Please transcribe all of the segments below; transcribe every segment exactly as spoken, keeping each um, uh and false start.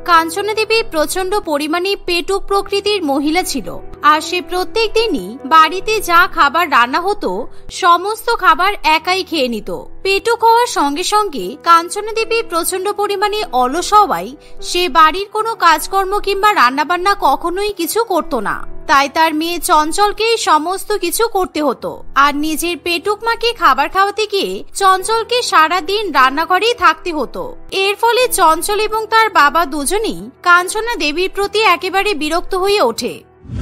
কাঞ্চনা দেবী প্রচন্ড পরিমাণে পেটুক প্রকৃতির মহিলা ছিল, আর সে প্রত্যেক দিনই বাড়িতে যা খাবার রান্না হতো সমস্ত খাবার একাই খেয়ে নিত। পেটুক হওয়ার সঙ্গে সঙ্গে কাঞ্চনা দেবী প্রচন্ড পরিমাণে অলস হওয়ায় সে বাড়ির কোনো কাজকর্ম কিংবা রান্নাবান্না কখনোই কিছু করত না। তাই তার মেয়ে চঞ্চলকে সমস্ত কিছু করতে হতো, আর নিজের পেটুক মাকে খাবার খাওয়াতে গিয়ে চঞ্চলকে সারা দিন রান্নাঘরেই থাকতে হতো। এর ফলে চঞ্চল এবং তার বাবা দুজনেই কাঞ্চনা দেবীর প্রতি একেবারে বিরক্ত হয়ে ওঠে।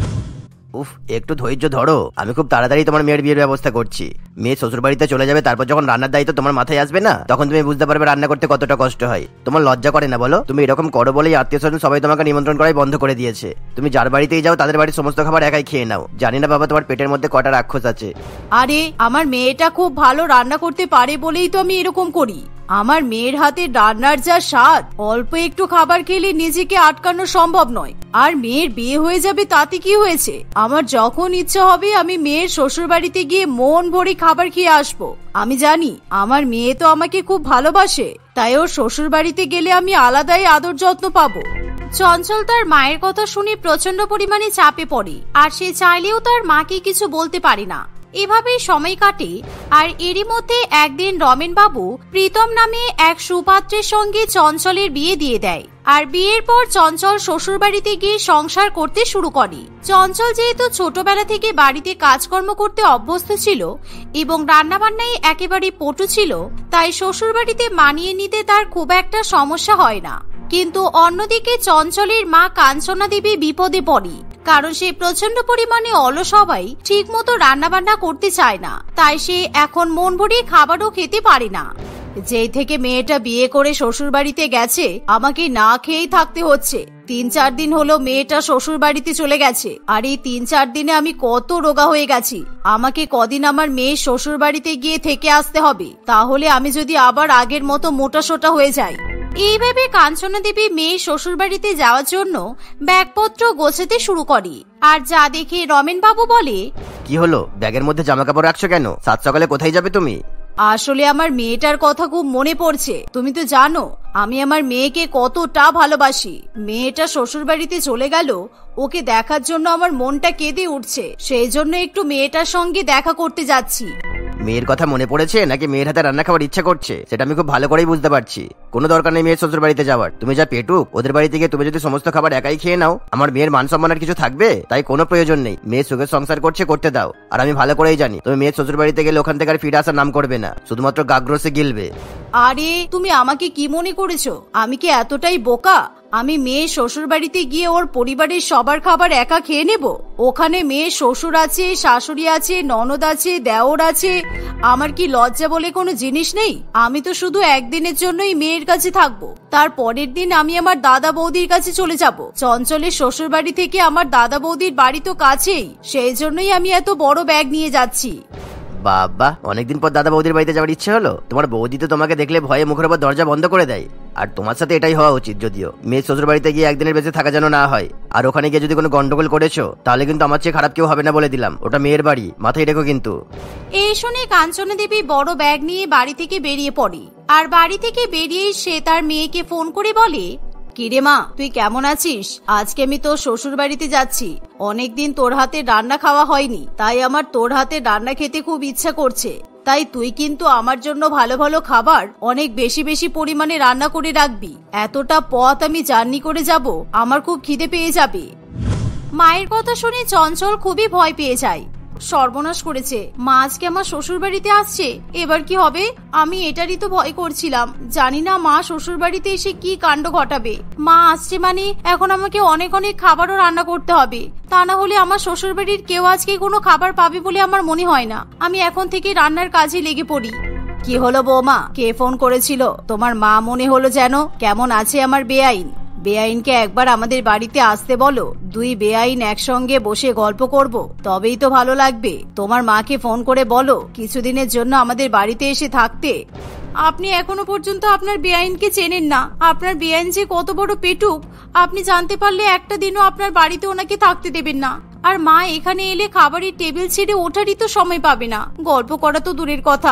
উফ, একটু ধৈর্য ধরো, আমি খুব তাড়াতাড়ি তোমার মেয়ের বিয়ের ব্যবস্থা করছি। মেয়ে শ্বশুর বাড়িতে চলে যাবে, তারপর যখন রান্নার দায়িত্ব তোমার মাথায় আসবে না, তখন তুমি বুঝতে পারবে রান্না করতে কতটা কষ্ট হয়। তোমার লজ্জা করে না বলো? তুমি এরকম করো বলেই আত্মীয় স্বজন সবাই তোমাকে নিমন্ত্রণ করাই বন্ধ করে দিয়েছে। তুমি যার বাড়িতেই যাও তাদের বাড়ির সমস্ত খাবার একাই খেয়ে নাও। জানি না বাবা তোমার পেটের মধ্যে কটা রাক্ষস আছে। আরে আমার মেয়েটা খুব ভালো রান্না করতে পারে বলেই তো আমি এরকম করি। আমার মেয়ের হাতে রান্নার যা স্বাদ, অল্প একটু খাবার খেলে নিজেকে আটকানো সম্ভব নয়। আর মেয়ের বিয়ে হয়ে যাবে তাতে কি হয়েছে? আমার যখন ইচ্ছা হবে আমি মেয়ের শ্বশুর বাড়িতে গিয়ে মন ভরে খাবার খেয়ে আসবো। আমি জানি আমার মেয়ে তো আমাকে খুব ভালোবাসে, তাই ওর শ্বশুর বাড়িতে গেলে আমি আলাদাই আদর যত্ন পাবো। চঞ্চল তার মায়ের কথা শুনে প্রচন্ড পরিমাণে চাপে পড়ে, আর সে চাইলেও তার মাকে কিছু বলতে পারে না। এভাবেই সময় কাটে। আর এরই মধ্যে একদিন রমেন বাবু প্রীতম নামে এক সুপাত্রের সঙ্গে চঞ্চলের বিয়ে দিয়ে দেয়। আর বিয়ের পর চঞ্চল শ্বশুর বাড়িতে গিয়ে সংসার করতে শুরু করে। চঞ্চল যেহেতু ছোটবেলা থেকে বাড়িতে কাজকর্ম করতে অভ্যস্ত ছিল এবং রান্নাবান্নায় একেবারে পটু ছিল, তাই শ্বশুর বাড়িতে মানিয়ে নিতে তার খুব একটা সমস্যা হয় না। কিন্তু অন্যদিকে চঞ্চলের মা কাঞ্চনা দেবী বিপদে পড়ে, কারণ সে প্রচন্ড পরিমাণে অলস হওয়ায় ঠিক মতো রান্না বান্না করতে চায় না। তাই সে এখন মন ভরে খাবারও খেতে পারে না। যেই থেকে মেয়েটা বিয়ে করে শ্বশুর বাড়িতে গেছে আমাকে না খেয়েই থাকতে হচ্ছে। তিন চার দিন হলো মেয়েটা শ্বশুর বাড়িতে চলে গেছে, আর এই তিন চার দিনে আমি কত রোগা হয়ে গেছি। আমাকে কদিন আমার মেয়ে শ্বশুর বাড়িতে গিয়ে থেকে আসতে হবে, তাহলে আমি যদি আবার আগের মতো মোটা সোটা হয়ে যাই। এইভাবে কাঞ্চনা দেবী মেয়ে শ্বশুর বাড়িতে যাওয়ার জন্য ব্যাগপত্র গোছাতে শুরু করে। আর যা দেখে রমেন বাবু বলে, কি হলো, ব্যাগের মধ্যে জামা কাপড় রাখছো কেন? সাত সকালে কোথায় যাবে তুমি? আসলে আমার মেয়েটার কথা খুব মনে পড়ছে। তুমি তো জানো আমি আমার মেয়েকে কতটা ভালোবাসি। মেয়েটা শ্বশুর বাড়িতে চলে গেল, ওকে দেখার জন্য আমার মনটা কেঁদে উঠছে। সেই জন্য একটু মেয়েটার সঙ্গে দেখা করতে যাচ্ছি। মেয়ের কথা মনে পড়েছে নাকি মেয়ের হাতে রান্না খাবার ইচ্ছা করছে সেটা আমি খুব ভালো করেই বুঝতে পারছি। কোনো দরকার নেই মেয়ের শ্বশুর বাড়িতে যাওয়ার। তুমি যা পেটুক, ওদের বাড়ি থেকে তুমি যদি সমস্ত খাবার একাই খেয়ে নাও, আমার মেয়ের মান সম্মানের কিছু থাকবে? তাই কোনো প্রয়োজন নেই। মেয়ে সুখের সংসার করছে, করতে দাও। আর আমি ভালো করেই জানি তুমি মেয়ের শ্বশুর বাড়িতে গেলে ওখান থেকে আর ফিরে আসার নাম করবে না, শুধুমাত্র গাগ্রসে গিলবে। আরে তুমি আমাকে কি মনে করেছো? আমি কি এতটাই বোকা? আমি মেয়ে শ্বশুর বাড়িতে গিয়ে ওর পরিবারের সবার খাবার একা খেয়ে নেব? ওখানে মেয়ে শ্বশুর আছে, শাশুড়ি আছে, ননদ আছে, দেওর আছে। আমার কি লজ্জা বলে কোনো জিনিস নেই? আমি তো শুধু একদিনের জন্যই মেয়ের কাছে থাকবো, তার পরের দিন আমি আমার দাদা বৌদির কাছে চলে যাব। চঞ্চলের শ্বশুর বাড়ি থেকে আমার দাদা বৌদির বাড়ি তো কাছেই, সেই জন্যই আমি এত বড় ব্যাগ নিয়ে যাচ্ছি। বাবা, অনেকদিন পর দাদা বৌদির বাড়িতে যাওয়ার ইচ্ছে হলো? তোমার বৌদি তো তোমাকে দেখলে ভয়ে মুখের উপর দরজা বন্ধ করে দেয়। আর তোমার সাথে এটাই হওয়া উচিত। যদিও মেয়ে শ্বশুর বাড়িতে গিয়ে একদিনের বেশি থাকা যেন না হয়। আর ওখানে গিয়ে যদি কোনো গন্ডগোল করেছো তাহলে কিন্তু আমার চেয়ে খারাপ কেউ হবে না বলে দিলাম। ওটা মেয়ের বাড়ি, মাথায় রেখো কিন্তু। এই শুনে কাঞ্চনা দেবী বড় ব্যাগ নিয়ে বাড়ি থেকে বেরিয়ে পড়ে। আর বাড়ি থেকে বেরিয়ে সে তার মেয়েকে ফোন করে বলে, কিরে মা, তুই কেমন আছিস? আজকে আমি তোর শ্বশুর বাড়িতে যাচ্ছি। অনেকদিন তোর হাতে রান্না খাওয়া হয়নি, তাই আমার তোর হাতে রান্না খেতে খুব ইচ্ছা করছে। তাই তুই কিন্তু আমার জন্য ভালো ভালো খাবার অনেক বেশি বেশি পরিমাণে রান্না করে রাখবি। এতটা পথ আমি জার্নি করে যাব, আমার খুব খিদে পেয়ে যাবে। মায়ের কথা শুনে চঞ্চল খুবই ভয় পেয়ে যায়। সর্বনাশ করেছে, মা আজকে আমার শ্বশুর বাড়িতে আসছে, এবার কি হবে? আমি এটারই তো ভয় করছিলাম। জানি না মা শ্বশুর বাড়িতে এসে কি কাণ্ড ঘটাবে। মা আসছে মানে এখন আমাকে অনেক অনেক খাবারও রান্না করতে হবে, তা না হলে আমার শ্বশুর বাড়ির কেউ আজকে কোনো খাবার পাবে বলে আমার মনে হয় না। আমি এখন থেকে রান্নার কাজে লেগে পড়ি। কি হলো বৌমা, কে ফোন করেছিল? তোমার মা মনে হলো যেন। কেমন আছে আমার বেআইন? বেআইনকে একবার আমাদের বাড়িতে আসতে বলো। দুই বেআইন একসঙ্গে বসে গল্প করব, তবেই তো ভালো লাগবে। তোমার মাকে ফোন করে বলো কিছুদিনের জন্য আমাদের বাড়িতে এসে থাকতে। আপনি এখনো পর্যন্ত আপনার বেআইনকে চেনেন না। আপনার বেআইন যে কত বড় পেটুক আপনি জানতে পারলে একটা দিনও আপনার বাড়িতে ওনাকে থাকতে দেবেন না। আর মা এখানে এলে খাবারের টেবিল ছেড়ে ওঠারই তো সময় পাবে না, গল্প করা তো দূরের কথা।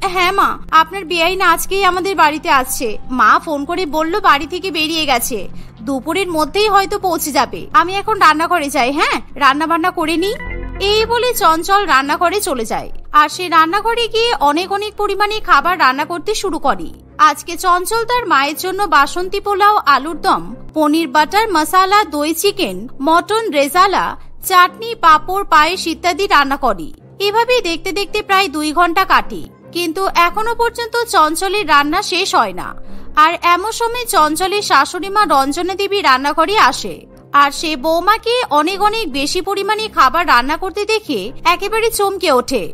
হ্যাঁ মা, আপনার বেআইন আজকেই আমাদের বাড়িতে আসছে। মা ফোন করে বলল বাড়ি থেকে বেরিয়ে গেছে, দুপুরের মধ্যেই হয়তো পৌঁছে যাবে। আমি এখন রান্নাঘরে যাই, হ্যাঁ রান্না বান্না করে নি। এই বলে চঞ্চল রান্নাঘরে চলে যায়, আর সে রান্নাঘরে গিয়ে অনেক অনেক পরিমাণে খাবার রান্না করতে শুরু করে। আজকে চঞ্চল তার মায়ের জন্য বাসন্তী পোলাও, আলুর দম, পনির বাটার মশালা, দই চিকেন, মটন রেজালা, চাটনি, পাঁপড়, পায়েস ইত্যাদি রান্না করে। এভাবেই দেখতে দেখতে প্রায় দুই ঘন্টা কাটে, কিন্তু এখনো পর্যন্ত চঞ্চলের রান্না শেষ হয় না। আর এমন সময় চঞ্চলের শাশুড়ি মা রঞ্জনা দেবী রান্নাঘরে আসে, আর সে বৌমাকে অনেক অনেক বেশি পরিমাণে খাবার রান্না করতে দেখে একেবারে চমকে ওঠে।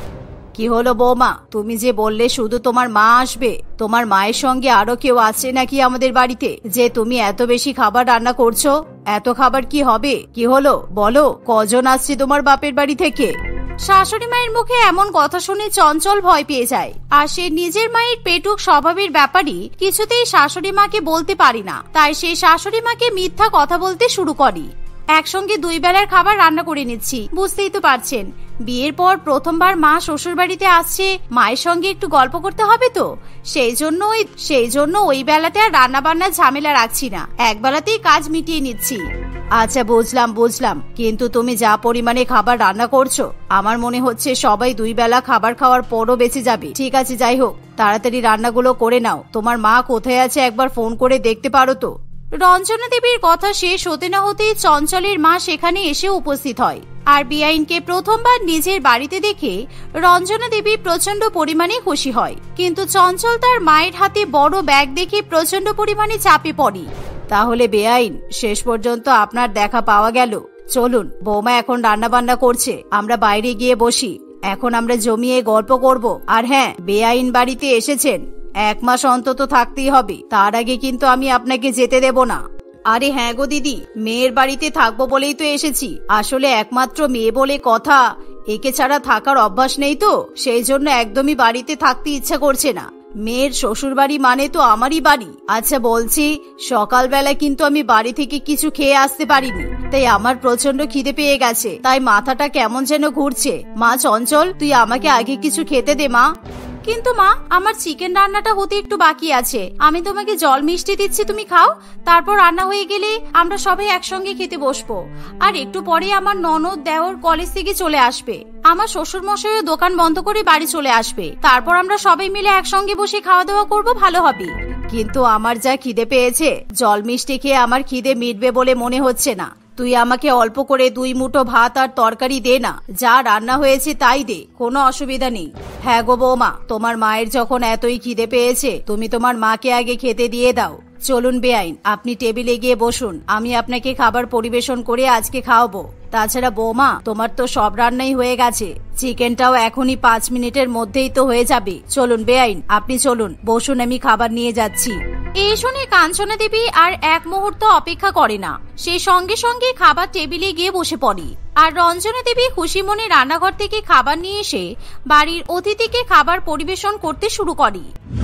কি হলো বৌমা, তুমি যে বললে শুধু তোমার মা আসবে, তোমার মায়ের সঙ্গে আরো কেউ আছে নাকি আমাদের বাড়িতে, যে তুমি এত বেশি খাবার রান্না করছো? এত খাবার কি হবে? কি হলো বলো, কজন আসছে তোমার বাপের বাড়ি থেকে? শাশুড়ি মায়ের মুখে এমন কথা শুনে চঞ্চল ভয় পেয়ে যায়, আর সে নিজের মায়ের পেটুক স্বভাবের ব্যাপারই কিছুতেই শাশুড়ি মাকে বলতে পারি না। তাই সে শাশুড়ি মাকে মিথ্যা কথা বলতে শুরু করে। একসঙ্গে দুই বেলার খাবার রান্না করে নিচ্ছি, বুঝতেই তো পারছেন। বিয়ের পর প্রথমবার মা শ্বশুর বাড়িতে আসছে, মায়ের সঙ্গে একটু গল্প করতে হবে তো, সেই জন্য ওই সেই জন্য ওই বেলাতে আর রান্না বান্নার ঝামেলা রাখছি না, এক বেলাতেই কাজ মিটিয়ে নিচ্ছি। আচ্ছা বুঝলাম বুঝলাম, কিন্তু তুমি যা পরিমাণে খাবার রান্না করছো, আমার মনে হচ্ছে সবাই দুই বেলা খাবার খাওয়ার পরও বেঁচে যাবে। ঠিক আছে, যাই হোক, তাড়াতাড়ি রান্নাগুলো করে নাও। তোমার মা কোথায় আছে একবার ফোন করে দেখতে পারো তো। রঞ্জনা দেবীর কথা শেষ হতে না হতেই চঞ্চলের মা সেখানে এসে উপস্থিত হয়, আর বেআইনকে প্রথমবার নিজের বাড়িতে দেখে রঞ্জনা দেবী প্রচন্ড পরিমাণে খুশি হয়। কিন্তু চঞ্চল তার মায়ের হাতে বড় ব্যাগ দেখে প্রচন্ড পরিমাণে চাপে পড়ে। তাহলে বেআইন, শেষ পর্যন্ত আপনার দেখা পাওয়া গেল। চলুন, বৌমা এখন রান্না বান্না করছে, আমরা বাইরে গিয়ে বসি। এখন আমরা জমিয়ে গল্প করব। আর হ্যাঁ, বেআইন বাড়িতে এসেছেন, এক মাস অন্তত থাকতেই হবে, তার আগে কিন্তু আমি আপনাকে যেতে দেব না। আরে হ্যাঁ গো দিদি, মেয়ের বাড়িতে থাকবো বলেই তো এসেছি। আসলে একমাত্র মেয়ে বলে কথা, একে ছাড়া থাকার অভ্যাস নেই তো, সেই জন্য একদমই বাড়িতে থাকতে ইচ্ছা করছে না। মেয়ের শ্বশুর বাড়ি মানে তো আমারই বাড়ি। আচ্ছা বলছি, সকালবেলা কিন্তু আমি বাড়ি থেকে কিছু খেয়ে আসতে পারিনি, তাই আমার প্রচন্ড খিদে পেয়ে গেছে, তাই মাথাটা কেমন যেন ঘুরছে। মা চঞ্চল, তুই আমাকে আগে কিছু খেতে দে মা। কিন্তু মা, আমার চিকেন রান্নাটা হতে একটু বাকি আছে, আমি তোমাকে জল মিষ্টি দিচ্ছি, তুমি খাও, তারপর রান্না হয়ে গেলে আমরা সবাই একসঙ্গে খেতে বসবো। আর একটু পরে আমার ননদ দেওর কলেজ থেকে চলে আসবে, আমার শ্বশুর মশাইও দোকান বন্ধ করে বাড়ি চলে আসবে, তারপর আমরা সবাই মিলে একসঙ্গে বসে খাওয়া দাওয়া করবো, ভালো হবে। কিন্তু আমার যা খিদে পেয়েছে, জল মিষ্টি খেয়ে আমার খিদে মিটবে বলে মনে হচ্ছে না। তুই আমাকে অল্প করে দুই মুঠো ভাত আর তরকারি দে না, যা রান্না হয়েছে তাই দে, কোনো অসুবিধা নেই। হ্যাঁ গো বৌমা, তোমার মায়ের যখন এতই খিদে পেয়েছে, তুমি তোমার মাকে আগে খেতে দিয়ে দাও। চলুন বেআইন, আপনি টেবিলে গিয়ে বসুন, আমি আপনাকে খাবার পরিবেশন করে আজকে খাওয়াবো। তাছাড়া বৌমা, তোমার তো সব রান্নাই হয়ে গেছে, চিকেনটাও এখনই পাঁচ মিনিটের মধ্যেই তো হয়ে যাবে। চলুন বেআইন, আপনি চলুন, বসুন, আমি খাবার নিয়ে যাচ্ছি। এই শুনে কাঞ্চনা দেবী আর এক মুহূর্ত অপেক্ষা করে না, সে সঙ্গে সঙ্গে খাবার টেবিলে গিয়ে বসে পড়ে। আর রঞ্জনা দেবী খুশি মনে রান্নাঘর থেকে খাবার নিয়ে এসে বাড়ির অতিথিকে খাবার পরিবেশন করতে শুরু করে।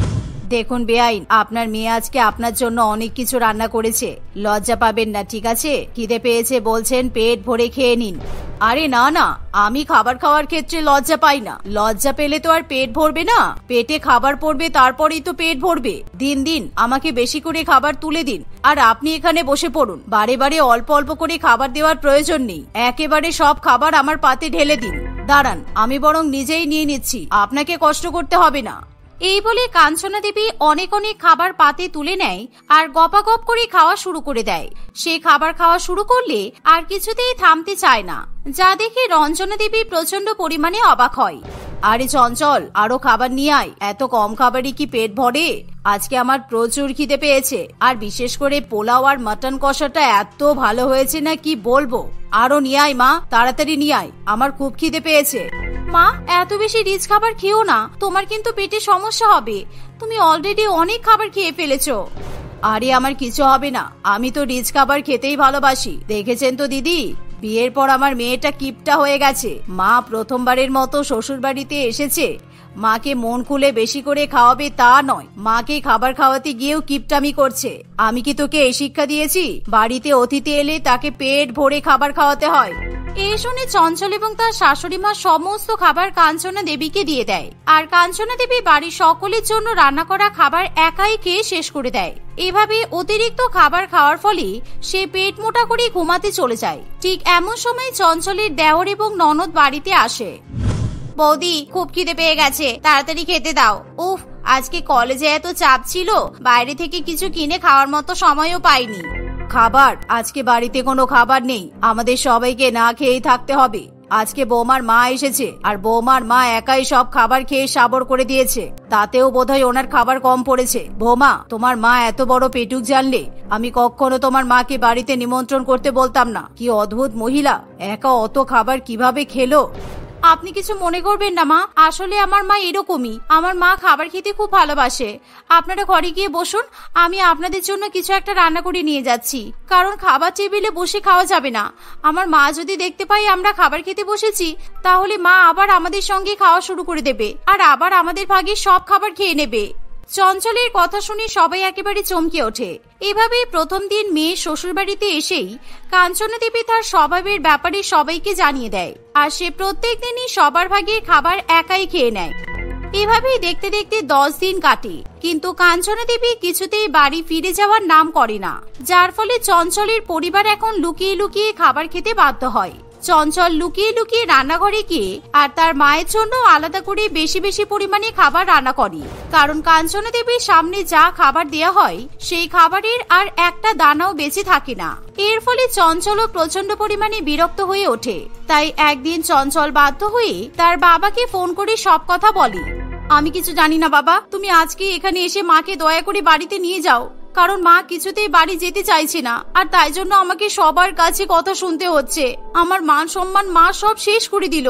দেখুন বেআইন, আপনার মেয়ে আজকে আপনার জন্য অনেক কিছু রান্না করেছে, লজ্জা পাবেন না, ঠিক আছে? খিদে পেয়েছে বলছেন, পেট ভরে খেয়ে নিন। আরে না না, আমি খাবার খাওয়ার ক্ষেত্রে লজ্জা পাই না, লজ্জা পেলে তো আর পেট ভরবে না, পেটে খাবার পড়বে তারপরেই তো পেট ভরবে। দিন দিন আমাকে বেশি করে খাবার তুলে দিন, আর আপনি এখানে বসে পড়ুন, বারে বারে অল্প অল্প করে খাবার দেওয়ার প্রয়োজন নেই, একেবারে সব খাবার আমার পাতে ঢেলে দিন। দাঁড়ান, আমি বরং নিজেই নিয়ে নিচ্ছি, আপনাকে কষ্ট করতে হবে না। এই বলে কাঞ্চনা দেবী অনেক অনেক খাবার পাতে তুলে নেয় আর গপাগপ করে খাওয়া শুরু করে দেয়। সে খাবার খাওয়া শুরু করলে আর কিছুতেই থামতে চায় না, যা দেখে রঞ্জনা দেবী প্রচন্ড পরিমাণে অবাক হয়। আরে চঞ্চল, আরো খাবার নিয়ে আয়, এত কম খাবারই কি পেট ভরে? আজকে আমার প্রচুর খিদে পেয়েছে, আর বিশেষ করে পোলাও আর মাটন কষাটা এত ভালো হয়েছে না কি বলবো। আরো নিয়ে আয় মা, তাড়াতাড়ি নিয়ে আয়, আমার খুব খিদে পেয়েছে। মা, এত বেশি রিচ খাবার খেও না, তোমার কিন্তু পেটে সমস্যা হবে, তুমি অলরেডি অনেক খাবার খেয়ে ফেলেছো। আরে আমার কিছু হবে না, আমি তো রিচ খাবার খেতেই ভালোবাসি, দেখেছেন তো দিদি, বিয়ের পর আমার মেয়েটা কিপটা হয়ে গেছে। মা প্রথমবারের মতো শ্বশুর বাড়িতে এসেছে, মাকে মন খুলে বেশি করে খাওয়াবে তা নয়, মাকে খাবার খাওয়াতে গিয়েও কিপটামি করছে। আমি কি তোকে এই শিক্ষা দিয়েছি? বাড়িতে অতিথি এলে তাকে পেট ভরে খাবার খাওয়াতে হয়। এই শুনে চঞ্চল এবং তার শাশুড়ি মা সমস্ত খাবার কাঞ্চনা দেবীকে দিয়ে দেয়। আর কাঞ্চনা দেবী বাড়ির সকলের জন্য রান্না করা খাবার একাই খেয়ে শেষ করে দেয়। এভাবে অতিরিক্ত খাবার খাওয়ার ফলে সে পেট মোটা করে ঘুমাতে চলে যায়। ঠিক এমন সময় চঞ্চলের দেওর এবং ননদ বাড়িতে আসে। বৌদি, খুব খিদে পেয়ে গেছে, তাড়াতাড়ি খেতে দাও। উফ, আজকে কলেজে এত চাপ ছিল, বাইরে থেকে কিছু কিনে খাওয়ার মতো সময়ও পাইনি। খাবার? আজকে বাড়িতে কোনো খাবার নেই, আমাদের সবাইকে না খেয়েই থাকতে হবে। আজকে বৌমার মা এসেছে, আর বৌমার মা একাই সব খাবার খেয়ে সাবর করে দিয়েছে, তাতেও বোধহয় ওনার খাবার কম পড়েছে। বৌমা, তোমার মা এত বড় পেটুক জানলে আমি কখনো তোমার মাকে বাড়িতে নিমন্ত্রণ করতে বলতাম না। কি অদ্ভুত মহিলা, একা অত খাবার কিভাবে খেলো? আপনি কিছু মনে করবেন না মা, আসলে আমার মা এরকমই। আমার মা খাবার খেতে খুব ভালোবাসে। আপনারা ঘরে গিয়ে বসুন, আমি আপনাদের জন্য কিছু একটা রান্না করে নিয়ে যাচ্ছি, কারণ খাবার টেবিলে বসে খাওয়া যাবে না। আমার মা যদি দেখতে পাই আমরা খাবার খেতে বসেছি, তাহলে মা আবার আমাদের সঙ্গে খাওয়া শুরু করে দেবে, আর আবার আমাদের ভাগে সব খাবার খেয়ে নেবে। চঞ্চলের কথা শুনে সবাই একেবারে চমকে ওঠে। এভাবে প্রথম দিন মেয়ে শ্বশুর বাড়িতে এসেই কাঞ্চনা দেবী তার স্বভাবের ব্যাপারে সবাইকে জানিয়ে দেয়, আর সে প্রত্যেক দিনই সবার ভাগের খাবার একাই খেয়ে নেয়। এভাবেই দেখতে দেখতে দশ দিন কাটে, কিন্তু কাঞ্চনা দেবী কিছুতেই বাড়ি ফিরে যাওয়ার নাম করে না, যার ফলে চঞ্চলের পরিবার এখন লুকিয়ে লুকিয়ে খাবার খেতে বাধ্য হয়। চঞ্চল লুকিয়ে লুকিয়ে রান্নাঘরে গিয়ে আর তার মায়ের জন্য আলাদা করে বেশি বেশি পরিমাণে খাবার রান্না করে, কারণ কাঞ্চনা দেবীর সামনে যা খাবার দেয়া হয় সেই খাবারের আর একটা দানাও বেঁচে থাকে না। এর ফলে চঞ্চলও প্রচন্ড পরিমাণে বিরক্ত হয়ে ওঠে। তাই একদিন চঞ্চল বাধ্য হয়ে তার বাবাকে ফোন করে সব কথা বলে। আমি কিছু জানি না বাবা, তুমি আজকে এখানে এসে মাকে দয়া করে বাড়িতে নিয়ে যাও, কারণ মা কিছুতেই বাড়ি যেতে চাইছে না, আর তাই জন্য আমাকে সবার কাছে কথা শুনতে হচ্ছে। আমার মান সম্মান মা সব শেষ করে দিল।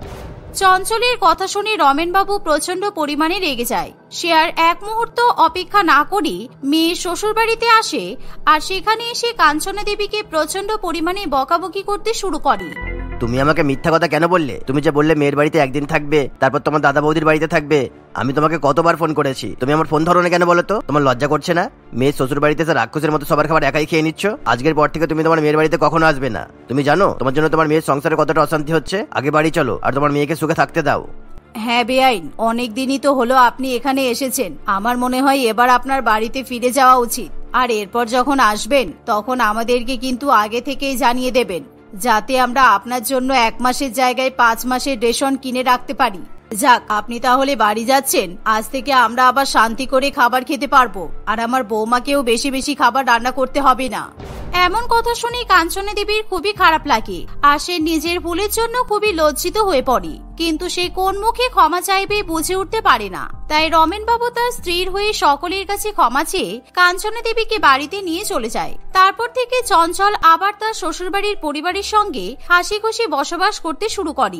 চঞ্চলের কথা শুনে রমেন বাবু প্রচন্ড পরিমাণে রেগে যায়। সে আর এক মুহূর্ত অপেক্ষা না করে মেয়ের শ্বশুর বাড়িতে আসে, আর সেখানে এসে কাঞ্চনা দেবীকে প্রচন্ড পরিমাণে বকাবকি করতে শুরু করে। তুমি আমাকে মিথ্যা কথা কেন বললে? তুমি যে বললে মেয়ের বাড়িতে একদিন থাকবে, তারপর তোমার দাদা বৌদির বাড়িতে থাকবে। আমি তোমাকে কতবার ফোন করেছি, তুমি আমার ফোন ধরো না কেন বলো তো? তোমার লজ্জা করছে না? মেয়ের শ্বশুর বাড়িতে রাক্ষসের মতো সবার খাবার একাই খেয়ে নিচ্ছ। আজকের পর থেকে তুমি তোমার মেয়ের বাড়িতে কখনো আসবে না। তুমি জানো তোমার জন্য তোমার মেয়ের সংসারে কতটা অশান্তি হচ্ছে? আগে বাড়ি চলো আর তোমার মেয়েকে সুখে থাকতে দাও। হ্যাঁ বেআইন, অনেক দিনই তো হলো আপনি এখানে এসেছেন, আমার মনে হয় এবার আপনার বাড়িতে ফিরে যাওয়া উচিত। আর এরপর যখন আসবেন তখন আমাদেরকে কিন্তু আগে থেকেই জানিয়ে দেবেন, যাতে আমরা আপনার জন্য এক মাসের জায়গায় পাঁচ মাসের রেশন কিনে রাখতে পারি। যাক, আপনি তাহলে বাড়ি যাচ্ছেন, আজ থেকে আমরা আবার শান্তি করে খাবার খেতে পারবো, আর আমার বৌমাকেও বেশি বেশি খাবার রান্না করতে হবে না। এমন কথা শুনে কাঞ্চনা দেবীর খুবই খারাপ লাগে, আর সে নিজের ভুলের জন্য খুবই লজ্জিত হয়ে পড়ে, কিন্তু সে কোন মুখে ক্ষমা চাইবে বুঝে উঠতে পারে না। তাই রমেন বাবু তার স্ত্রীর হয়ে সকলের কাছে ক্ষমা চেয়ে কাঞ্চনা দেবীকে বাড়িতে নিয়ে চলে যায়। তারপর থেকে চঞ্চল আবার তার শ্বশুরবাড়ির পরিবারের সঙ্গে হাসি খুশি বসবাস করতে শুরু করে।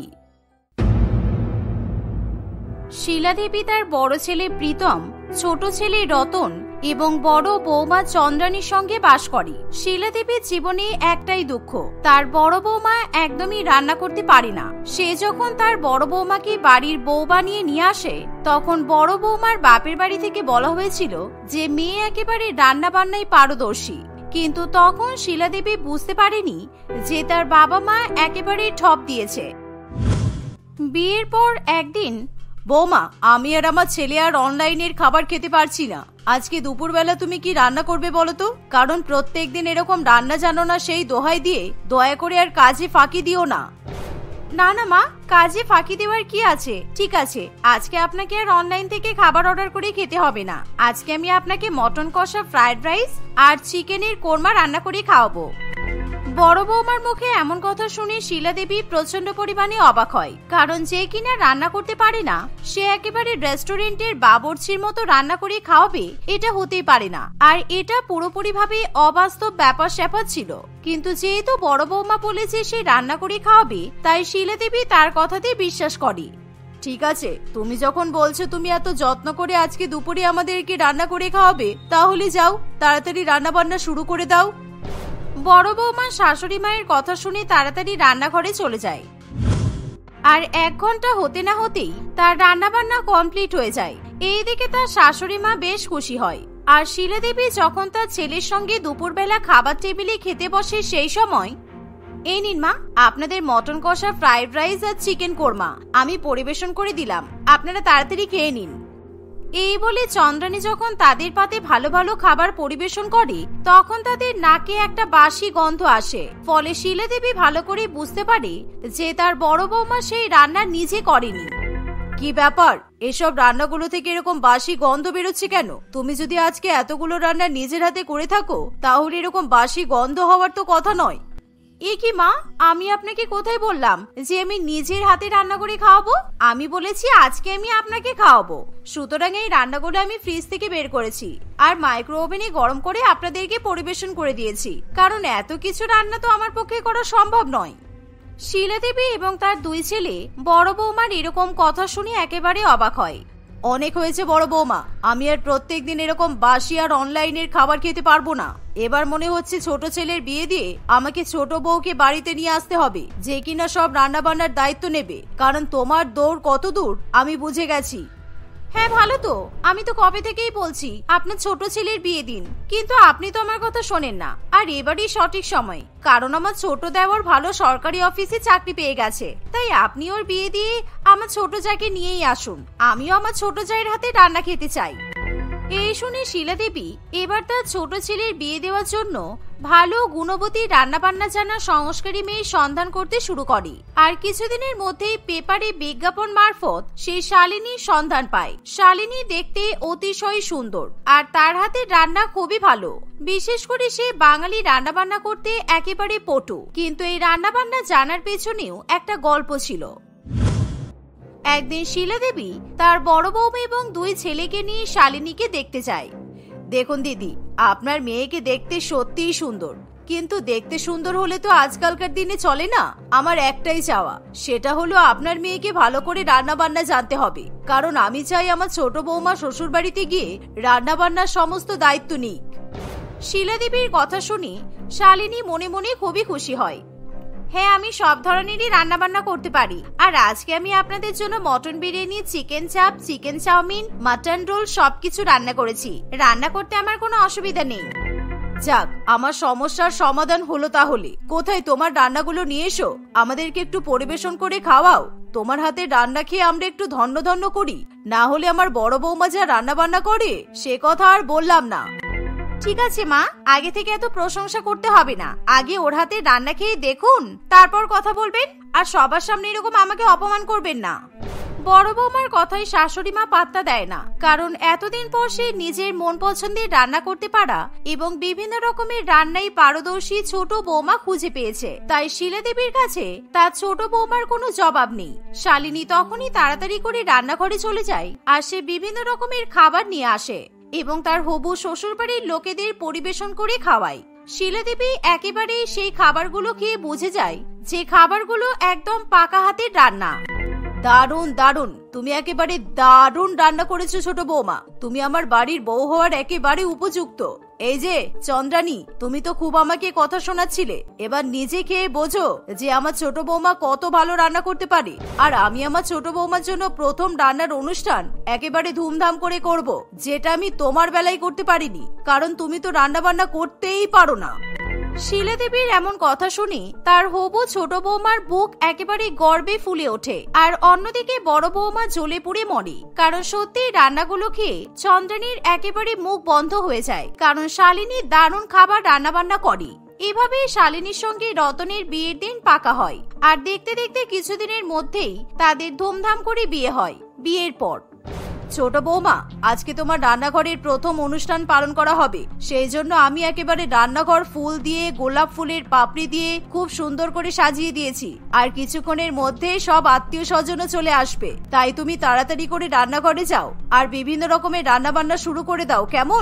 শিলা দেবী তার বড় ছেলে প্রীতম, ছোট ছেলে রতন এবং বড় বৌমা চন্দ্রানীর সঙ্গে বাস করে। শিলা দেবীর জীবনে একটাই দুঃখ, তার বড় বৌমা একদমই রান্না করতে পারে না। সে যখন তার বড় বৌমাকে বাড়ির বউ বানিয়ে নিয়ে আসে, তখন বড় বৌমার বাপের বাড়ি থেকে বলা হয়েছিল যে মেয়ে একেবারে রান্না বান্নায় পারদর্শী, কিন্তু তখন শিলা দেবী বুঝতে পারেনি যে তার বাবা মা একেবারে ঠপ দিয়েছে। বিয়ের পর একদিন, বৌমা, আমি আর আমার ছেলে আর অনলাইনের খাবার খেতে পারছি না, আজকে দুপুরবেলা তুমি কি রান্না করবে বলো তো? কারণ প্রত্যেক দিন এরকম রান্না জানো না সেই দোহাই দিয়ে দয়া করে আর কাজে ফাঁকি দিও না। না না মা, কাজে ফাঁকি দেওয়ার কি আছে? ঠিক আছে, আজকে আপনাকে আর অনলাইন থেকে খাবার অর্ডার করে খেতে হবে না। আজকে আমি আপনাকে মটন কষা, ফ্রাইড রাইস আর চিকেনের কোরমা রান্না করে খাওয়াবো। বড় বৌমার মুখে এমন কথা শুনে শিলা দেবী প্রচন্ড পরিমাণে অবাক হয়, কারণ যে কিনা রান্না করতে পারে না সে একেবারে রেস্টুরেন্টের বাবুর্চির মতো রান্না করে খাওয়াবে, এটা হতেই পারে না। আর এটা পুরোপুরি ভাবে অবাস্তব ব্যাপার স্যাপার ছিল, কিন্তু যেহেতু বড় বৌমা বলেছে সে রান্না করে খাওয়াবে, তাই শিলা দেবী তার কথাতে বিশ্বাস করে। ঠিক আছে, তুমি যখন বলছো তুমি এত যত্ন করে আজকে দুপুরে আমাদেরকে রান্না করে খাওয়াবে, তাহলে যাও, তাড়াতাড়ি রান্না বান্না শুরু করে দাও। বড় বৌমা শাশুড়ি মায়ের কথা শুনে তাড়াতাড়ি রান্নাঘরে চলে যায়। আর এক ঘন্টা হতে না হতেই তার রান্না বান্না কমপ্লিট হয়ে যায়। এইদিকে তার শাশুড়ি মা বেশ খুশি হয়। আর শিলা দেবী যখন তার ছেলের সঙ্গে দুপুরবেলা খাবার টেবিলে খেতে বসে সেই সময়, এই নিন মা আপনাদের মটন কষা, ফ্রাইড রাইস আর চিকেন কোরমা আমি পরিবেশন করে দিলাম, আপনারা তাড়াতাড়ি খেয়ে নিন। এই বলে চন্দ্রানী যখন তাদের পাতে ভালো ভালো খাবার পরিবেশন করে তখন তাদের নাকে একটা বাসি গন্ধ আসে। ফলে শিলা দেবী ভালো করে বুঝতে পারে যে তার বড় বৌমা সেই রান্না নিজে করেনি। কি ব্যাপার, এসব রান্নাগুলো থেকে এরকম বাসি গন্ধ বেরোচ্ছে কেন? তুমি যদি আজকে এতগুলো রান্না নিজের হাতে করে থাকো তাহলে এরকম বাসি গন্ধ হওয়ার তো কথা নয়। এ কি মা, আমি আপনাকে কোথায় বললাম যে আমি নিজের হাতে রান্না করে খাওয়াবো? আমি বলেছি আজকে আমি আপনাকে খাওয়াবো। সুতরাং এই রান্নাগুলো আমি ফ্রিজ থেকে বের করেছি আর মাইক্রো ওভেনে গরম করে আপনাদেরকে পরিবেশন করে দিয়েছি, কারণ এত কিছু রান্না তো আমার পক্ষে করা সম্ভব নয়। শিলা দেবী এবং তার দুই ছেলে বড় বৌমার এরকম কথা শুনে একেবারে অবাক হয়। অনেক হয়েছে বড় বৌমা, আমি আর প্রত্যেক দিন এরকম বাসি আর অনলাইনের খাবার খেতে পারবো না। এবার মনে হচ্ছে ছোট ছেলের বিয়ে দিয়ে আমাকে ছোট বউকে বাড়িতে নিয়ে আসতে হবে, যে কিনা সব রান্না বান্নার দায়িত্ব নেবে, কারণ তোমার দৌড় কত দূর আমি বুঝে গেছি। হ্যাঁ ভালো তো, আমি তো কবে থেকেই বলছি আপনার ছোট ছেলের বিয়ে দিন, কিন্তু আপনি তো আমার কথা শোনেন না। আর এবারই সঠিক সময়, কারণ আমার ছোট দেওর ভালো সরকারি অফিসে চাকরি পেয়ে গেছে, তাই আপনি ওর বিয়ে দিয়ে আমার ছোট জায়কে নিয়েই আসুন। আমিও আমার ছোট জায়ের হাতে রান্না খেতে চাই। এই শুনে শিলা দেবী এবার তার ছোট ছেলের বিয়ে দেওয়ার জন্য ভালো গুণবতী রান্না বান্না জানা সংস্কারী মেয়ের সন্ধান করতে শুরু করে। আর কিছুদিনের মধ্যেই পেপারে বিজ্ঞাপন মারফত সেই শালিনীর সন্ধান পায়। শালিনী দেখতে অতিশয় সুন্দর আর তার হাতের রান্না খুবই ভালো। বিশেষ করে সে বাঙালি রান্না বান্না করতে একেবারে পটু। কিন্তু এই রান্না বান্না জানার পেছনেও একটা গল্প ছিল। একদিন শিলা দেবী তার বড় বৌমা এবং দুই ছেলেকে নিয়ে শালিনীকে দেখতে যায়। দেখুন দিদি, আপনার মেয়েকে দেখতে সত্যিই সুন্দর, কিন্তু দেখতে সুন্দর হলে তো আজকালকার দিনে চলে না। আমার একটাই চাওয়া, সেটা হলো আপনার মেয়েকে ভালো করে রান্না বান্না জানতে হবে, কারণ আমি চাই আমার ছোট বৌমা শ্বশুর বাড়িতে গিয়ে রান্না বান্নার সমস্ত দায়িত্ব নিক। শিলা দেবীর কথা শুনে শালিনী মনে মনে খুবই খুশি হয়। হ্যাঁ, আমি সব ধরনেরই রান্না বান্না করতে পারি। আর আজকে আমি আপনাদের জন্য mutton biryani, chicken chop, chicken chow mein, mutton roll সবকিছু রান্না করেছি। রান্না করতে আমার কোনো অসুবিধা নেই। যাক, আমার সমস্যার সমাধান হলো। তাহলে কোথায় তোমার রান্নাগুলো নিয়ে এসো, আমাদেরকে একটু পরিবেশন করে খাওয়াও। তোমার হাতে রান্না খেয়ে আমরা একটু ধন্য ধন্য করি, না হলে আমার বড় বৌমা যা রান্না বান্না করে সে কথা আর বললাম না। ঠিক আছে মা, আগে থেকে এত প্রশংসা করতে হবে না। আগে ওর হাতে রান্না খেয়ে দেখুন, তারপর কথা বলবেন। আর সবার সামনে এরকম আমাকে অপমান করবেন না। বড় বৌমার কথাই শাশুড়ি মা পাত্তা দেয় না, কারণ এতদিন পর সে নিজের মন পছন্দের রান্না করতে পারা এবং বিভিন্ন রকমের রান্নায় পারদর্শী ছোট বৌমা খুঁজে পেয়েছে। তাই শিলা দেবীর কাছে তার ছোট বৌমার কোনো জবাব নেই। শালিনী তখনই তাড়াতাড়ি করে রান্নাঘরে চলে যায় আর সে বিভিন্ন রকমের খাবার নিয়ে আসে এবং তার হবু শ্বশুরবাড়ির লোকেদের পরিবেশন করে খাওয়ায়। শিলা দেবী একেবারে সেই খাবারগুলো খেয়ে বুঝে যায় যে খাবারগুলো একদম পাকা হাতের রান্না। দারুণ দারুণ, তুমি একেবারে দারুণ রান্না করেছো ছোট বৌমা। তুমি আমার বাড়ির বউ হওয়ার একেবারে উপযুক্ত। এই যে চন্দ্রানী, তুমি তো খুব আমাকে কথা শোনাচ্ছিলে, এবার নিজে খেয়ে বোঝো যে আমার ছোট বৌমা কত ভালো রান্না করতে পারে। আর আমি আমার ছোট বৌমার জন্য প্রথম রান্নার অনুষ্ঠান একেবারে ধুমধাম করে করব, যেটা আমি তোমার বেলায় করতে পারিনি, কারণ তুমি তো রান্না বান্না করতেই পারো না। শিলা দেবীর এমন কথা শুনে তার হবু ছোট বৌমার বুক একেবারে গর্বে ফুলে ওঠে। আর অন্যদিকে বড় বৌমা জ্বলে পুড়ে মরে, কারণ সত্যি রান্নাগুলো খেয়ে চন্দ্রানীর একেবারে মুখ বন্ধ হয়ে যায়, কারণ শালিনী দারুণ খাবার রান্না বান্না করে। এভাবে শালিনীর সঙ্গে রতনের বিয়ের দিন পাকা হয়। আর দেখতে দেখতে কিছুদিনের মধ্যেই তাদের ধুমধাম করে বিয়ে হয়। বিয়ের পর ছোট বৌমা, আজকে তোমার রান্নাঘরের প্রথম অনুষ্ঠান পালন করা হবে, সেই জন্য আমি একেবারে রান্নাঘর ফুল দিয়ে, গোলাপ ফুলের পাপড়ি দিয়ে খুব সুন্দর করে সাজিয়ে দিয়েছি। আর কিছুক্ষণের মধ্যে সব আত্মীয় স্বজনও চলে আসবে, তাই তুমি তাড়াতাড়ি করে রান্নাঘরে যাও আর বিভিন্ন রকমের রান্না বান্না শুরু করে দাও, কেমন?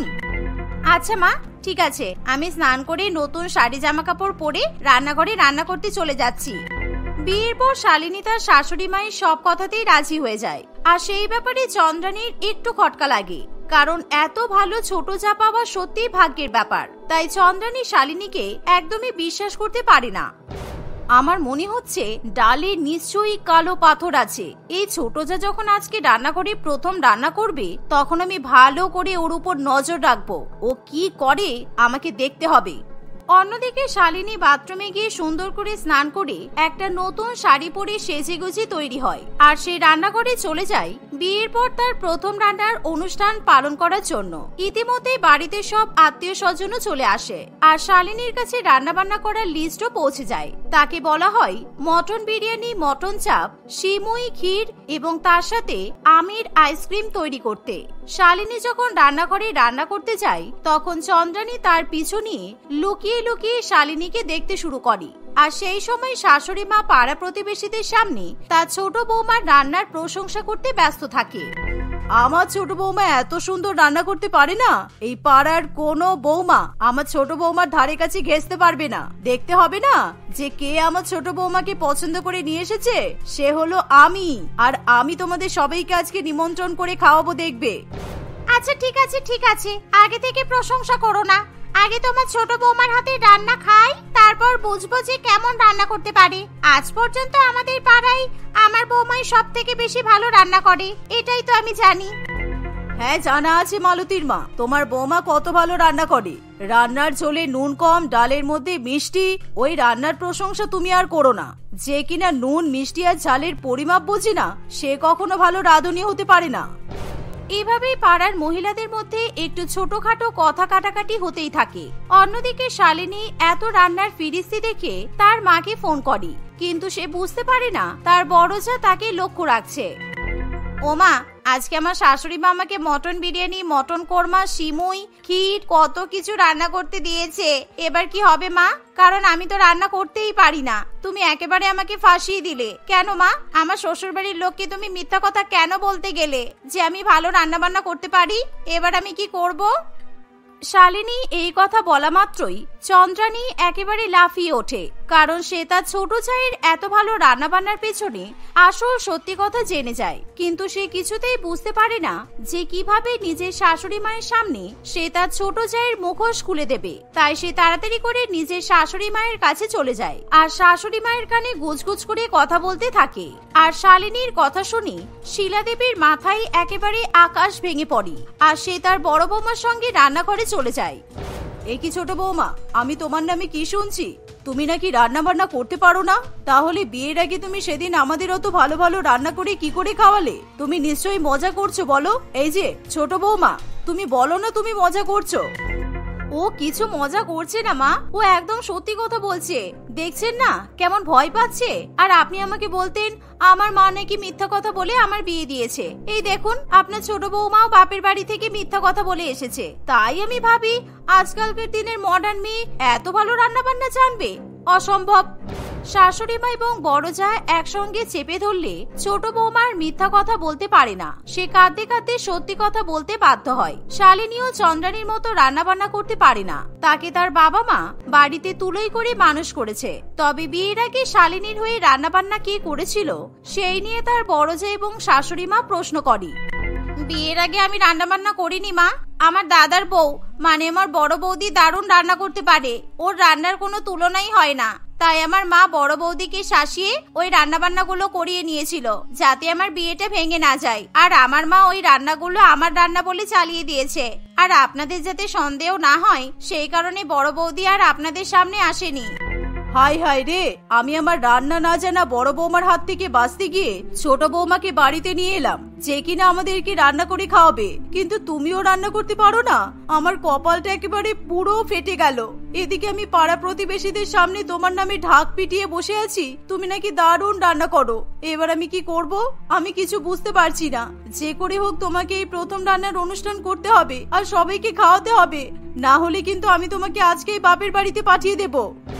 আচ্ছা মা, ঠিক আছে। আমি স্নান করে নতুন শাড়ি জামা কাপড় পরে রান্নাঘরে রান্না করতে চলে যাচ্ছি। বিয়ের পর শালিনী তার শাশুড়ি মায়ের সব কথাতেই রাজি হয়ে যায়। আর সেই ব্যাপারে চন্দ্রানীর একটু খটকা লাগে, কারণ এত ভালো ছোট যা পাওয়া সত্যিই ভাগ্যের ব্যাপার। তাই চন্দ্রানী শালিনীকে একদমই বিশ্বাস করতে পারে না। আমার মনে হচ্ছে ডালে নিশ্চয়ই কালো পাথর আছে। এই ছোট যা যখন আজকে রান্না করে প্রথম রান্না করবে তখন আমি ভালো করে ওর উপর নজর রাখবো। ও কি করে আমাকে দেখতে হবে। অন্যদিকে শালিনী বাথরুমে গিয়ে সুন্দর করে স্নান করে একটা নতুন শাড়ি পরে সেজে গুজে তৈরি হয় আর সে রান্নাঘরে চলে যায় বিয়ের পর তার প্রথম রান্নার অনুষ্ঠান পালন করার জন্য। ইতিমধ্যে বাড়িতে সব আত্মীয় স্বজনও চলে আসে আর শালিনীর কাছে রান্না বান্না করার লিস্টও পৌঁছে যায়। তাকে বলা হয় মটন বিরিয়ানি, মটন চাপ, সিমুই, ক্ষীর এবং তার সাথে আমের আইসক্রিম তৈরি করতে। শালিনী যখন রান্নাঘরে রান্না করতে যায় তখন চন্দ্রানী তার পিছু নিয়ে লুকিয়ে লুকিয়ে শালিনীকে দেখতে শুরু করে। আর সেই সময় শাশুড়ি মা পাড়া প্রতিবেশীদের সামনে তার ছোট বৌমার রান্নার প্রশংসা করতে ব্যস্ত থাকে। আমার ছোট বৌমা এত সুন্দর রান্না করতে পারে না, এই পাড়ার কোনো বৌমা আমার ছোট বৌমার ধারে কাছে ঘেঁচতে পারবে না। দেখতে হবে না যে কে আমার ছোট বৌমাকে পছন্দ করে নিয়ে এসেছে, সে হলো আমি। আর আমি তোমাদের সবাইকে আজকে নিমন্ত্রণ করে খাওয়াবো, দেখবে। আচ্ছা ঠিক আছে ঠিক আছে, আগে থেকে প্রশংসা করো না, আগে তোমার ছোট বৌমার হাতে রান্না খাই, তারপর বুঝবো যে কেমন রান্না করতে পারে। আজ পর্যন্ত আমাদের পাড়ায় আমার বৌমাই সব থেকে বেশি ভালো রান্না করে, এটাই তো আমি জানি। হ্যাঁ জানা আছে মালতীর মা, তোমার বৌমা কত ভালো রান্না করে। রান্নার ঝোলে নুন কম, ডালের মধ্যে মিষ্টি, ওই রান্নার প্রশংসা তুমি আর করো না। যে কিনা নুন, মিষ্টি আর ঝালের পরিমাপ বোঝে না, সে কখনো ভালো রাঁধুনি হতে পারে না। এভাবেই পাড়ার মহিলাদের মধ্যে একটু ছোটখাটো কথা কাটাকাটি হতেই থাকে। অন্যদিকে শালিনী এত রান্নার ফিরিস্তি দেখে তার মাকে ফোন করে, কিন্তু সে বুঝতে পারে না তার বড় যা তাকে লক্ষ্য রাখছে। ওমা, আজকে আমার শাশুড়ি মা আমাকে মটন বিরিয়ানি, মটন কোরমা, সিমুই, ক্ষীর কত কিছু রান্না করতে দিয়েছে। এবার কি হবে মা? কারণ আমি তো রান্না করতেই পারি না। তুমি একেবারে আমাকে ফাঁসিয়ে দিলে কেন মা? আমার শ্বশুর বাড়ির লোককে তুমি মিথ্যা কথা কেন বলতে গেলে যে আমি ভালো রান্না বান্না করতে পারি? এবার আমি কি করব? শালিনী এই কথা বলা মাত্রই চন্দ্রানী একেবারে লাফিয়ে ওঠে, কারণ সে তার ছোট চায়ের এত ভালো রান্না বান্নার পেছনে আসল সত্যি কথা জেনে যায়। কিন্তু সে কিছুতেই বুঝতে পারে না যে কিভাবে নিজের শাশুড়ি মায়ের সামনে সে তার ছোট চায়ের মুখোশ খুলে দেবে। তাই সে তাড়াতাড়ি করে নিজের শাশুড়ি মায়ের কাছে চলে যায় আর শাশুড়ি মায়ের কানে গুজগুজ করে কথা বলতে থাকে। আর শালিনীর কথা শুনে শিলা দেবীর মাথায় একেবারে আকাশ ভেঙে পড়ে আর সে তার বড় বৌমার সঙ্গে রান্নাঘরে চলে যায়। এ কি ছোট বৌমা, আমি তোমার নামে কি শুনছি? তুমি নাকি রান্না বান্না করতে পারো না? তাহলে বিয়ের আগে তুমি সেদিন আমাদের অত ভালো ভালো রান্না করে কি করে খাওয়ালে? তুমি নিশ্চয়ই মজা করছো, বলো। এই যে ছোট বৌমা, তুমি বলো না তুমি মজা করছো। ও কিছু মজা করছে না মা, ও একদম সত্যি কথা বলছে। দেখছেন না কেমন ভয় পাচ্ছে? আর আপনি আমাকে বলতেন আমার মা নাকি মিথ্যা কথা বলে আমার বিয়ে দিয়েছে। এই দেখুন, আপনার ছোট বৌমাও বাপের বাড়ি থেকে মিথ্যা কথা বলে এসেছে। তাই আমি ভাবি আজকালকার দিনের মডার্ন মেয়ে এত ভালো রান্না বান্না জানবে? অসম্ভব। শাশুড়ি মা এবং বড় যা একসঙ্গে চেপে ধরলে ছোট বৌমার মিথ্যা কথা বলতে পারে না। সে কাঁদতে কাঁদতে সত্যি কথা বলতে বাধ্য হয়। শালিনীও চন্দ্রানীর মতো রান্না বান্না করতে পারে না। তাকে তার বাবা মা বাড়িতে তুলোই করে মানুষ করেছে। তবে বিয়ের আগে শালিনীর হয়ে রান্না বান্না কে করেছিল সেই নিয়ে তার বড় যা এবং শাশুড়ি মা প্রশ্ন করে। বিয়ের আগে আমি রান্না বান্না করিনি মা। আমার দাদার বউ মানে আমার বড় বৌদি দারুণ রান্না করতে পারে, ওর রান্নার কোনো তুলনাই হয় না। তাই আমার মা বড় বৌদিকে শাসিয়ে ওই রান্না বান্নাগুলো করিয়ে নিয়েছিল যাতে আমার বিয়েটা ভেঙে না যায়। আর আমার মা ওই রান্নাগুলো আমার রান্না বলে চালিয়ে দিয়েছে। আর আপনাদের যাতে সন্দেহ না হয় সেই কারণে বড় বৌদি আর আপনাদের সামনে আসেনি। হাই হাই রে, আমি আমার রান্না না জানা বড় বৌমার হাত থেকে বাঁচতে গিয়ে ছোট বৌমাকে বাড়িতে নিয়ে এলাম যে কিনা আমাদেরকে রান্না করে খাওয়াবে, কিন্তু তুমিও রান্না করতে পারো না। আমার কপালটা একেবারে পুরো ফেটে গেল। এদিকে আমি পাড়া প্রতিবেশীদের সামনে তোমার নামে ঢাক পিটিয়ে বসে আছি, তুমি নাকি দারুণ রান্না করো। এবার আমি কি করব? আমি কিছু বুঝতে পারছি না। যে করে হোক তোমাকে এই প্রথম রান্নার অনুষ্ঠান করতে হবে আর সবাইকে খাওয়াতে হবে, না হলে কিন্তু আমি তোমাকে আজকেই বাপের বাড়িতে পাঠিয়ে দেব।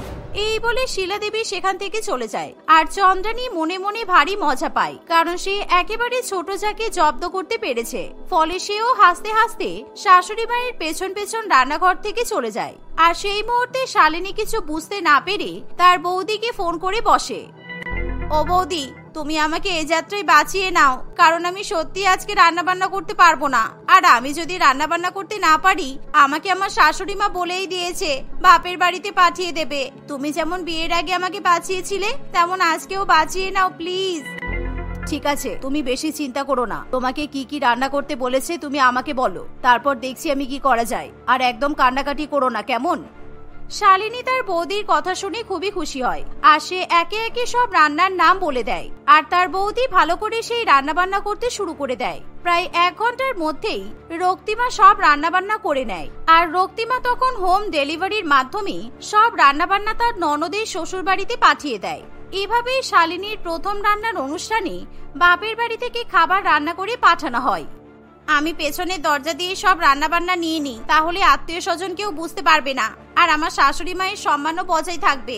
এই বলে শিলা দেবী সেখান থেকে চলে যায়। আর চন্দ্রানী মনে মনে ভারী মজা পায়, কারণ সে একেবারে ছোট যাকে জব্দ করতে পেরেছে। ফলে সেও হাসতে হাসতে শাশুড়ি মায়ের পেছন পেছন রান্নাঘর থেকে চলে যায়। আর সেই মুহূর্তে শালিনী কিছু বুঝতে না পেরে তার বৌদিকে ফোন করে বসে। ও বৌদি, তুমি আমাকে এই যাত্রায় বাঁচিয়ে নাও, কারণ আমি সত্যি আজকে রান্না বান্না করতে পারবো না। আর আমি যদি রান্না বান্না করতে না পারি, আমাকে আমার শাশুড়ি মা বলেই দিয়েছে বাপের বাড়িতে পাঠিয়ে দেবে। তুমি যেমন বিয়ের আগে আমাকে বাঁচিয়েছিলে, তেমন আজকেও বাঁচিয়ে নাও প্লিজ। ঠিক আছে, তুমি বেশি চিন্তা করো না। তোমাকে কি কি রান্না করতে বলেছে তুমি আমাকে বলো, তারপর দেখছি আমি কি করা যায়। আর একদম কান্নাকাটি করো না, কেমন? শালিনী তার বৌদির কথা শুনে খুবই খুশি হয় আর সে একে একে সব রান্নার নাম বলে দেয়। আর তার বৌদি ভালো করে সেই রান্না বান্না করতে শুরু করে দেয়। প্রায় এক ঘন্টার মধ্যেই রক্তিমা সব রান্না বান্না করে নেয়। আর রক্তিমা তখন হোম ডেলিভারির মাধ্যমে সব রান্না বান্না তার ননদের শ্বশুর বাড়িতে পাঠিয়ে দেয়। এভাবেই শালিনীর প্রথম রান্নার অনুষ্ঠানে বাপের বাড়ি থেকে খাবার রান্না করে পাঠানো হয়। আমি পেছনের দরজা দিয়ে সব রান্না বান্না নিয়ে নিই, তাহলে আত্মীয় স্বজন কেউ বুঝতে পারবে না আর আমার শাশুড়ি মায়ের সম্মানও বজায় থাকবে।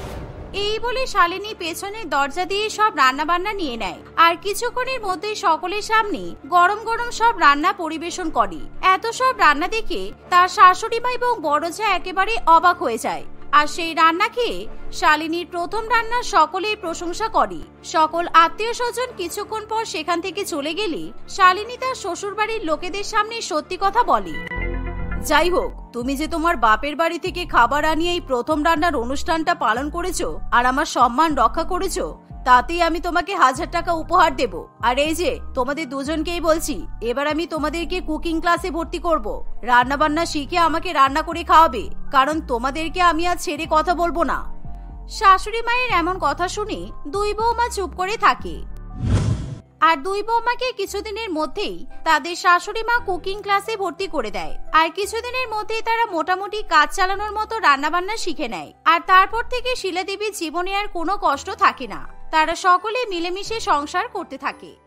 এই বলে শালিনী পেছনের দরজা দিয়ে সব রান্না বান্না নিয়ে নেয় আর কিছুক্ষণের মধ্যে সকলের সামনে গরম গরম সব রান্না পরিবেশন করে। এত সব রান্না দেখে তার শাশুড়ি মা এবং বড় যা একেবারে অবাক হয়ে যায়। আর সেই রান্না খেয়ে শালিনীর প্রথম রান্না সকলেই প্রশংসা করে। সকল আত্মীয় স্বজন কিছুক্ষণ পর সেখান থেকে চলে গেলে শালিনী তার শ্বশুর বাড়ির লোকেদের সামনে সত্যি কথা বলে। যাই হোক, তুমি যে তোমার বাপের বাড়ি থেকে খাবার আনিয়ে এই প্রথম রান্নার অনুষ্ঠানটা পালন করেছো আর আমার সম্মান রক্ষা করেছো, তাতেই আমি তোমাকে হাজার টাকা উপহার দেব। আর এই যে তোমাদের দুজনকেই বলছি, এবার আমি তোমাদেরকে কুকিং ক্লাসে ভর্তি করব। রান্না বান্না শিখে আমাকে রান্না করে খাওয়াবে, কারণ তোমাদেরকে আমি আজ ছেড়ে কথা বলবো না। শাশুড়ি মায়ের এমন কথা শুনে দুই বৌমা চুপ করে থাকে। আর দুই বৌমাকে কিছুদিনের মধ্যেই তাদের শাশুড়ি মা কুকিং ক্লাসে ভর্তি করে দেয়। আর কিছুদিনের মধ্যেই তারা মোটামুটি কাজ চালানোর মতো রান্না বান্না শিখে নেয়। আর তারপর থেকে শিলা দেবীর জীবনে আর কোনো কষ্ট থাকে না। তারা সকলে মিলেমিশে সংসার করতে থাকে।